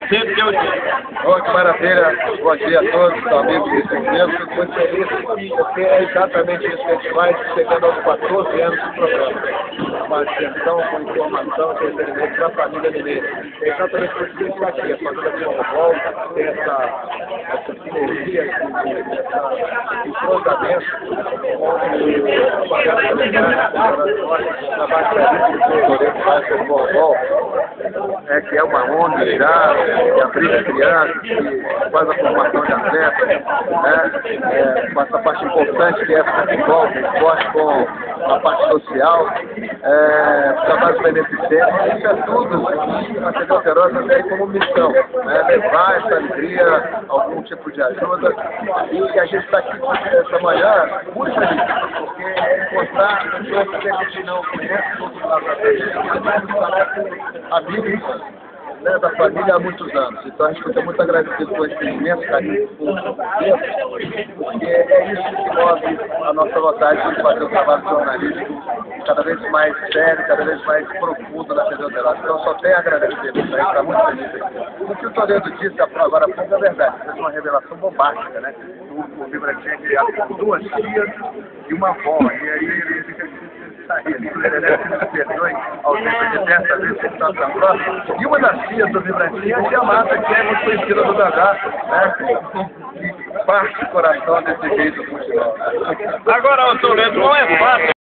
sempre que eu digo. Oh, que maravilha, bom dia a todos, amigos desse evento. Fico muito feliz porque é exatamente isso que a gente faz, chegando aos 14 anos do programa. Uma atenção com informação, com entretenimento para a família mineira. É exatamente por isso que a gente está aqui. A família Forrobol tem essa sinergia, esse entrosamento com a trabalho do Forrobol, que é uma ONG já, que abriga crianças, que faz a formação de atletas, com essa parte importante que é o futebol, o esporte com a parte social, trabalhos beneficentes, isso é tudo a TV Alterosa tem como missão, levar essa alegria, algum tipo de ajuda, e a gente está aqui essa manhã muito feliz, porque é encontrar pessoas que a gente não conhece, amigos da família há muitos anos. Então a gente fica muito agradecido com esse imenso carinho, porque é isso que move a nossa vontade de fazer o trabalho jornalístico cada vez mais sério, cada vez mais profundo na TV Alterosa. Então só tenho a agradecer, a gente está muito feliz aqui. O que o Toledo disse agora há pouco é verdade, fez uma revelação bombástica, né? O Vibrantinha é criado com 2 tias e uma avó, e aí ele fica me perdoe a ausência de 10 vezes que está tão próximo. E uma das tias do Vibrantinha é a Mata, que é muito conhecida do Dadá, que parte o coração desse jeito do futebol. Agora, Toledo, não é fácil.